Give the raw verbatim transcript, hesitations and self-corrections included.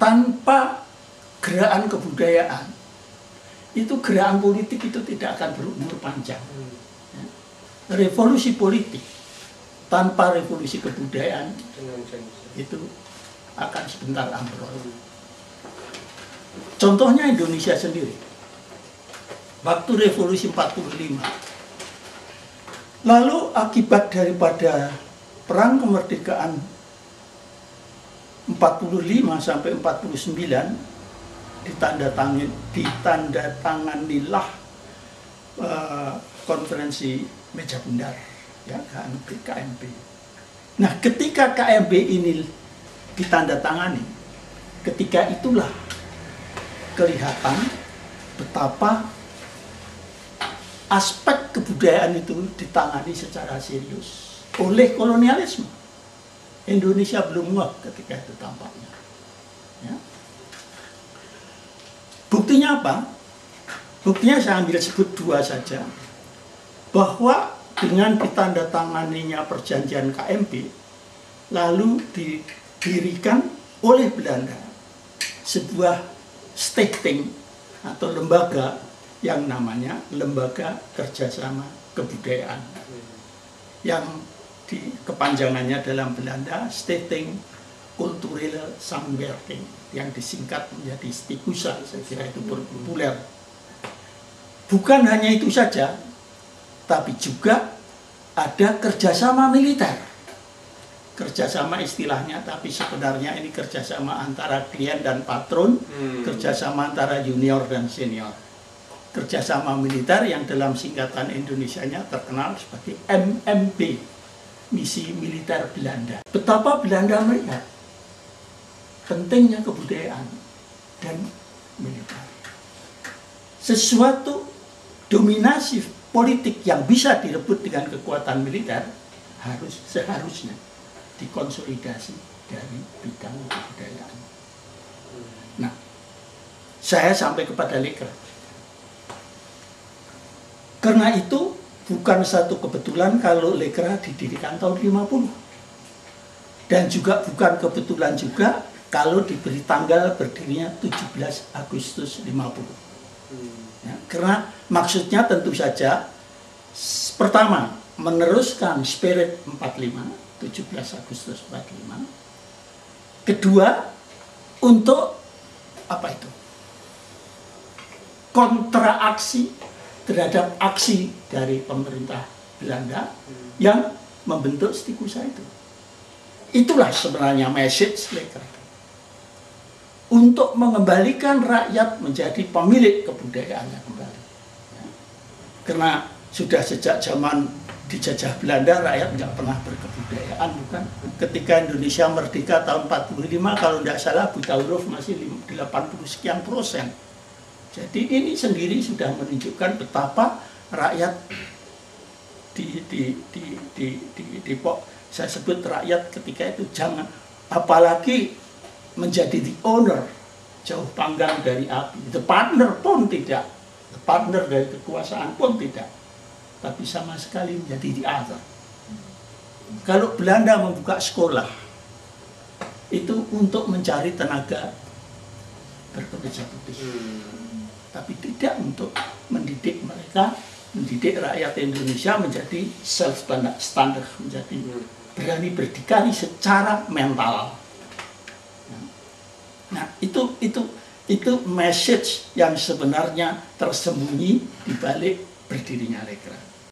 tanpa gerakan kebudayaan, itu gerakan politik itu tidak akan berumur panjang. Ya. Revolusi politik tanpa revolusi kebudayaan itu akan sebentar ambrol. Contohnya Indonesia sendiri. Waktu revolusi empat puluh lima. Lalu akibat daripada perang kemerdekaan empat puluh lima sampai empat puluh sembilan ditandatangani ditandatanganilah uh, konferensi meja bundar, ya, K M B. Nah, ketika K M B ini ditandatangani, ketika itulah kelihatan betapa aspek kebudayaan itu ditangani secara serius oleh kolonialisme. Indonesia belum muak ketika itu tampaknya. Ya. Buktinya apa? Buktinya saya ambil sebut dua saja. Bahwa dengan ditandatanganinya perjanjian K M B, lalu didirikan oleh Belanda sebuah stating atau lembaga yang namanya Lembaga Kerjasama Kebudayaan, yang di kepanjangannya dalam Belanda Stichting Culturele Samenwerking, yang disingkat menjadi Stikusa. Saya kira itu populer. Bukan hanya itu saja, tapi juga ada kerjasama militer. Kerjasama istilahnya, tapi sebenarnya ini kerjasama antara klien dan patron, hmm. kerjasama antara junior dan senior. Kerjasama militer yang dalam singkatan Indonesianya terkenal sebagai M M B, Misi Militer Belanda. Betapa Belanda melihat pentingnya kebudayaan dan militer. Sesuatu dominasi politik yang bisa direbut dengan kekuatan militer harus seharusnya dikonsolidasi dari bidang kebudayaan. Nah, saya sampai kepada Lekra. Karena itu bukan satu kebetulan kalau Lekra didirikan tahun lima puluh. Dan juga bukan kebetulan juga kalau diberi tanggal berdirinya tujuh belas Agustus lima puluh. Ya, karena maksudnya tentu saja pertama meneruskan spirit empat puluh lima, tujuh belas Agustus empat puluh lima. Kedua, untuk apa itu? Kontraaksi terhadap aksi dari pemerintah Belanda yang membentuk Stikusa itu. Itulah sebenarnya message Lekra. Untuk mengembalikan rakyat menjadi pemilik kebudayaannya kembali. Ya. Karena sudah sejak zaman dijajah Belanda, rakyat nggak pernah berkebudayaan, bukan? Ketika Indonesia merdeka tahun empat puluh lima, kalau tidak salah buta huruf masih delapan puluh sekian persen. Jadi ini sendiri sudah menunjukkan betapa rakyat di di di di di, di saya sebut rakyat ketika itu jangan, apalagi menjadi the owner, jauh panggang dari api. The partner pun tidak, the partner dari kekuasaan pun tidak, tapi sama sekali menjadi the other. Kalau Belanda membuka sekolah itu untuk mencari tenaga berkemeja putih, tapi tidak untuk mendidik mereka, mendidik rakyat Indonesia menjadi self standard, menjadi berani berdikari secara mental. Nah, itu itu itu message yang sebenarnya tersembunyi di balik berdirinya Lekra.